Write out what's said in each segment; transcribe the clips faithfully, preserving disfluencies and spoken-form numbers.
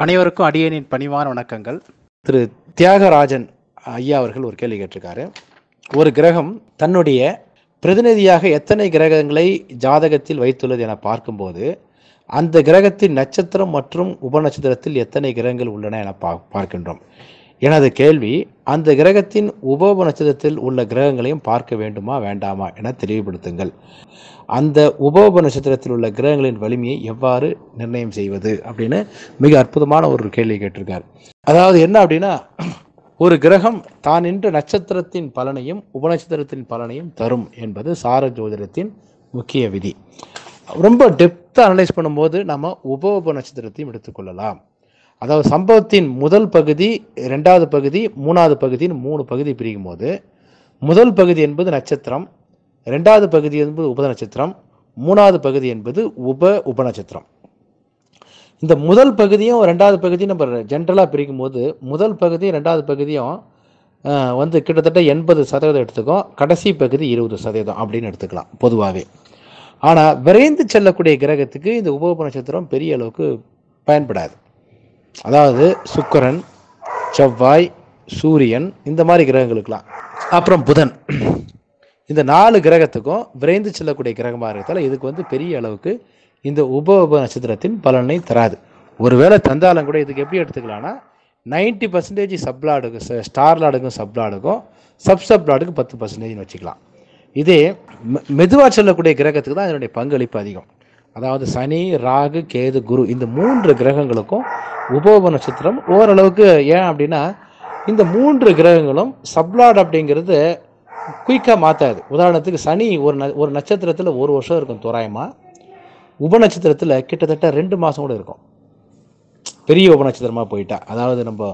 அனைவருக்கும் அடியேனின் பணிவான வணக்கங்கள். திரு தியாகராஜன் ஐயா அவர்கள் ஒரு கேள்வி கேட்டிருக்காரு. ஒரு கிரகம் தன்னுடைய பிரதிநிதியாக எத்தனை கிரகங்களை ஜாதகத்தில் வைத்துள்ளது என பார்க்கும்போது அந்த கிரகத்தின் நட்சத்திரம் மற்றும் உபநட்சத்திரத்தில் எத்தனை கிரகங்கள் உள்ளன என பா பார்க்கின்றோம். எனது கேள்வி, அந்த கிரகத்தின் உப நட்சத்திரத்தில் உள்ள கிரகங்களையும் பார்க்க வேண்டுமா வேண்டாமா என தெளிவுபடுத்துங்கள். அந்த உப நட்சத்திரத்தில் உள்ள கிரகங்களின் வலிமையை எவ்வாறு நிர்ணயம் செய்வது அப்படின்னு மிக அற்புதமான ஒரு கேள்வி கேட்டிருக்கார். அதாவது என்ன அப்படின்னா, ஒரு கிரகம் தான் நின்ற நட்சத்திரத்தின் பலனையும் உபநட்சத்திரத்தின் பலனையும் தரும் என்பது சார ஜோதிடத்தின் முக்கிய விதி. ரொம்ப டெப்த்தாக அனலைஸ் பண்ணும்போது நம்ம உப உப நட்சத்திரத்தையும் எடுத்துக்கொள்ளலாம். அதாவது சம்பவத்தின் முதல் பகுதி, ரெண்டாவது பகுதி, மூணாவது பகுதின்னு மூணு பகுதி பிரிக்கும் போது முதல் பகுதி என்பது நட்சத்திரம், ரெண்டாவது பகுதி என்பது உப நட்சத்திரம், மூணாவது பகுதி என்பது உப உப நட்சத்திரம். இந்த முதல் பகுதியும் ரெண்டாவது பகுதியும் நம்ம ஜென்ரலாக பிரிக்கும் போது முதல் பகுதி ரெண்டாவது பகுதியும் வந்து கிட்டத்தட்ட எண்பது சதவீதம் எடுத்துக்கும், கடைசி பகுதி இருபது சதவீதம் அப்படின்னு எடுத்துக்கலாம் பொதுவாகவே. ஆனால் விரைந்து செல்லக்கூடிய கிரகத்துக்கு இந்த உப உப நட்சத்திரம் பெரிய அளவுக்கு பயன்படாது. அதாவது சுக்கிரன், செவ்வாய், சூரியன், இந்த மாதிரி கிரகங்களுக்கெல்லாம், அப்புறம் புதன், இந்த நாலு கிரகத்துக்கும் விரைந்து செல்லக்கூடிய கிரகமாக இருக்கிறதால இதுக்கு வந்து பெரிய அளவுக்கு இந்த உப உப நட்சத்திரத்தின் பலனை தராது. ஒருவேளை தந்தாலும் கூட இதுக்கு எப்படி எடுத்துக்கலாம்னா, நைன்டி பர்சன்டேஜ் சப்லாடுக்கு ஸ்டார்லாடுக்கும் சப்லாடுக்கும் சப் சப்லாடுக்கு பத்து பர்சன்டேஜ்னு வச்சுக்கலாம். இதே மெதுவாக செல்லக்கூடிய கிரகத்துக்கு தான் இதனுடைய பங்களிப்பு அதிகம். அதாவது சனி, ராகு, கேது, குரு, இந்த மூன்று கிரகங்களுக்கும் உப நட்சத்திரம் ஓரளவுக்கு. ஏன் அப்படின்னா, இந்த மூன்று கிரகங்களும் சப்லாட் அப்படிங்கிறது குயிக்காக மாற்றாது. உதாரணத்துக்கு சனி ஒரு ந ஒரு நட்சத்திரத்தில் ஒரு வருஷம் இருக்கும் தோராயமாக, உப நட்சத்திரத்தில் கிட்டத்தட்ட ரெண்டு மாதம் கூட இருக்கும், பெரிய உப நட்சத்திரமாக போயிட்டா. அதாவது நம்ம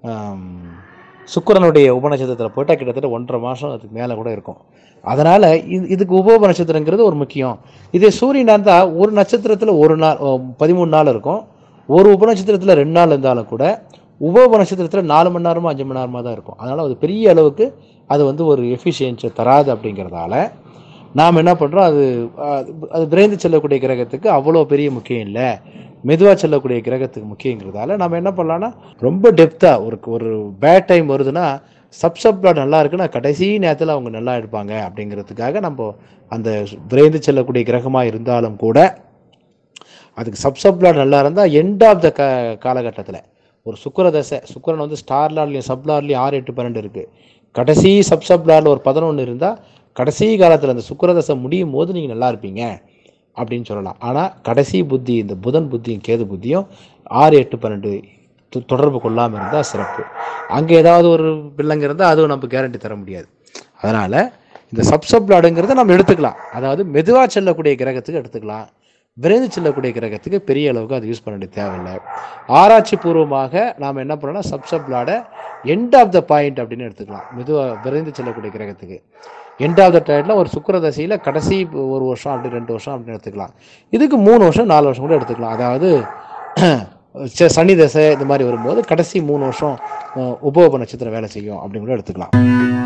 சுக்கிரனுடைய உப நட்சத்திரத்தில் போயிட்டால் கிட்டத்தட்ட ஒன்றரை மாதம் அதுக்கு மேலே கூட இருக்கும். அதனால் இது இதுக்கு உப உப நட்சத்திரங்கிறது ஒரு முக்கியம். இதே சூரியனாக இருந்தால் ஒரு நட்சத்திரத்தில் ஒரு நாள் பதிமூணு நாள் இருக்கும், ஒரு உப நட்சத்திரத்தில் ரெண்டு நாள் இருந்தாலும் கூட உப உப நட்சத்திரத்தில் நாலு மணி நேரமோ அஞ்சு மணி நேரமாக தான் இருக்கும். அதனால் அது பெரிய அளவுக்கு அது வந்து ஒரு எஃபிஷியன்சியை தராது. அப்படிங்கிறதால நாம் என்ன பண்ணுறோம், அது அது விரைந்து செல்லக்கூடிய கிரகத்துக்கு அவ்வளோ பெரிய முக்கியம் இல்லை, மெதுவாக செல்லக்கூடிய கிரகத்துக்கு முக்கியங்கிறதால நம்ம என்ன பண்ணலான்னா, ரொம்ப டெப்த்தாக ஒரு ஒரு பேட் டைம் வருதுன்னா சப்சப்லாட் நல்லா இருக்குன்னா கடைசி நேரத்தில் அவங்க நல்லா எடுப்பாங்க அப்படிங்கிறதுக்காக நம்ம அந்த விரைந்து செல்லக்கூடிய கிரகமாக இருந்தாலும் கூட அதுக்கு சப்சப்லாட் நல்லா இருந்தால் எண்ட் ஆஃப் த க காலகட்டத்தில் ஒரு சுக்கிர தசை, சுக்கிரன் வந்து ஸ்டார்லாட்லையும் சப்லாட்லையும் ஆறு எட்டு பன்னெண்டு இருக்குது, கடைசி சப்சப்லாடில் ஒரு பதினொன்று இருந்தால் கடைசி காலத்தில் அந்த சுக்கிர தசை முடியும் போது நீங்கள் நல்லா இருப்பீங்க அப்படின்னு சொல்லலாம். ஆனால் கடைசி புத்தி இந்த புதன் புத்தியும் கேது புத்தியும் ஆறு எட்டு பன்னெண்டு தொடர்பு கொள்ளாமல் இருந்தால் சிறப்பு. அங்கே ஏதாவது ஒரு பிள்ளைங்க இருந்தால் அதுவும் நம்ம கேரண்டி தர முடியாது. அதனால் இந்த சப்சப்லாடுங்கிறத நம்ம எடுத்துக்கலாம். அதாவது மெதுவாக செல்லக்கூடிய கிரகத்துக்கு எடுத்துக்கலாம், விரைந்து செல்லக்கூடிய கிரகத்துக்கு பெரிய அளவுக்கு அது யூஸ் பண்ண வேண்டிய தேவையில்லை. ஆராய்ச்சி பூர்வமாக நாம் என்ன பண்ணோம்னா சப்சப்லாடை எண்ட் ஆஃப் த பாயிண்ட் அப்படின்னு எடுத்துக்கலாம். மெதுவாக விரைந்து செல்லக்கூடிய கிரகத்துக்கு எண்ட் ஆஃப் த டைட்டில் ஒரு சுக்கிர தசையில் கடைசி ஒரு வருஷம் அப்படி ரெண்டு வருஷம் அப்படின்னு எடுத்துக்கலாம். இதுக்கு மூணு வருஷம் நாலு வருஷம் கூட எடுத்துக்கலாம். அதாவது சனி தசை இந்த மாதிரி வரும்போது கடைசி மூணு வருஷம் உப உப நட்சத்திரம் வேலை செய்யும் அப்படின்னு கூட எடுத்துக்கலாம்.